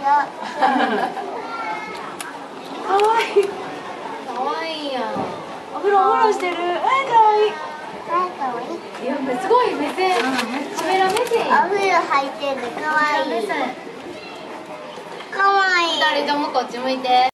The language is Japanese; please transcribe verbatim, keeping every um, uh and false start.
や。 かわいい。 かわいいやん。 お風呂お風呂してる。えー、かわいい。 はい、かわいい。 いや、すごい目線。カメラ目線。 お風呂入ってる。かわいい。 目線。 かわいい。 二人ともこっち向いて。